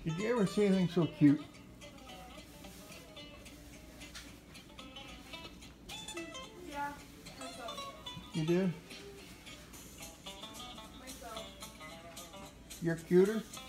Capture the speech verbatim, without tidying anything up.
Did you ever see anything so cute? Yeah, myself. You did? Myself. You're cuter?